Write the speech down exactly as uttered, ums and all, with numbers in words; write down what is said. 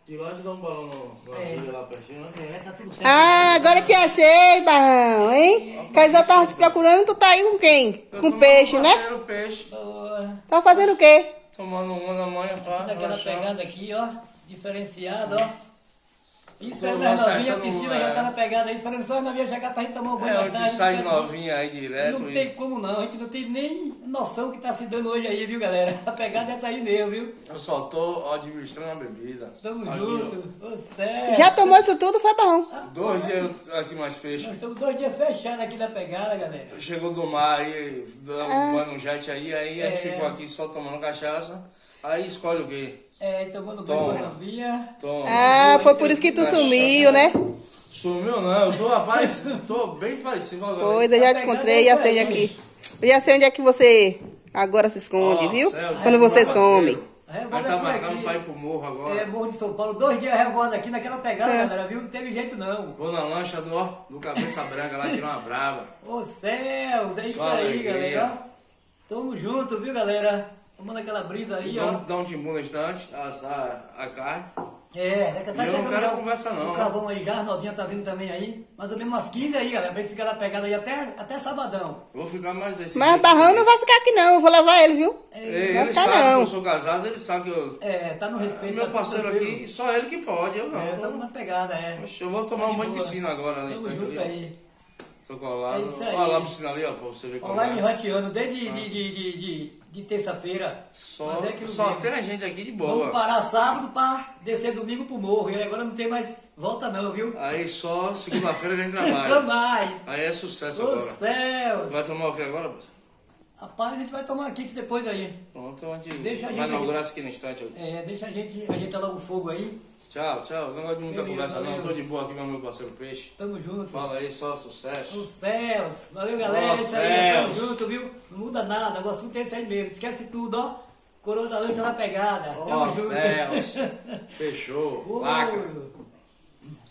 De lá te dá um balão no, na É. ilha lá pertinho, né? É, tá tudo certo. Ah, agora te achei, Barrão, hein? Quer dizer, eu tava te procurando, tu tá aí com quem? Eu Com tô peixe, tomando né? parceiro, peixe. Boa. Tá fazendo o quê? Tomando uma na manhã pra Daquela relaxar. pegada aqui, ó. Diferenciada, ó. Isso Tô é mais novinha, a acertando, piscina é. já tá na pegada aí, esperando só as novinhas chegar pra gente tomar um banho É, à onde tarde, sai né? novinha aí direto. Não e- tem como não, a gente não tem nem noção que tá se dando hoje aí, viu, galera? A pegada é essa aí mesmo, viu? Eu só tô administrando a bebida. Tamo Aqui, junto. Ô, sério. Já tomou isso tudo, foi Barrão? ó. Dois dias aqui mais peixe. Nós estamos dois dias fechados aqui da pegada, galera. Chegou do mar aí, dando Ah. um jet aí, aí a gente É. ficou aqui só tomando cachaça. Aí escolhe o quê? É, tomando banho com a Toma. novinha. Toma. Ah, foi por isso que tu sumiu, né? Sumiu não, eu tô aparecido, tô bem parecido agora. Pois, eu já te encontrei, já sei onde é que... Eu já sei onde é que você agora se esconde, Ó, viu? Celso, Quando você meu some. parceiro. É, Nós bora tá por marcando aqui. pra ir pro morro agora. É, Morro de São Paulo, dois dias rebordo aqui naquela pegada, É. galera, viu? Não teve jeito não. Vou na lancha do, ó, do Cabeça Branca lá tirar uma brava. Ô céus, é isso Só aí, alegria. galera. Tamo junto, viu, galera? Tomando aquela brisa aí, ó. Vamos dar um timbu no instante, assar a carne. É, daqui a tá E eu não chegando quero já conversa não, O carvão aí já, as novinhas tá vindo também aí. Mais ou menos umas quinze aí, galera, pra gente ficar na pegada aí até, até sabadão. Vou ficar mais esse Mas dia. Barrão não vai ficar aqui não, eu vou levar ele, viu? Ei, Vai ele ficar sabe que não. eu sou casado, ele sabe que eu... É, tá no respeito. Meu tá parceiro tranquilo. aqui, só ele que pode, eu não. É, tamo na pegada, é. Oxe, eu vou tomar Tá um de banho de boa. piscina agora no Tamo instante junto ali. aí. ó. Tô colado. É isso aí. Olha lá a piscina ali, ó, pra você ver como Online é. rateando desde de, de, de, de, de terça-feira. Só, Mas é aquilo só mesmo. tem a gente aqui de Vamos boa. parar sábado pra descer domingo pro morro. E agora não tem mais volta não, viu? Aí só segunda-feira a gente Não trabalha. mais. Aí é sucesso Ô agora. céus. Vai tomar o que agora? Rapaz, a gente vai tomar aqui que depois aí. Pronto, a gente Deixa a vai gente inaugurar isso aqui no instante. ó. É, deixa a gente ajeitar logo o fogo aí. Tchau, tchau. Não gosto de muita Beleza, conversa não. valeu. Tô de boa aqui com meu parceiro Peixe. Tamo junto. Fala aí, só sucesso. Os céus. Valeu, galera. Ô, Isso aí, tamo céus. junto, viu? Não muda nada. O assunto é esse aí mesmo. Esquece tudo, ó. Coroa da Lancha na pegada. Ó, Tamo junto. céus. Fechou. Lacra. Ô,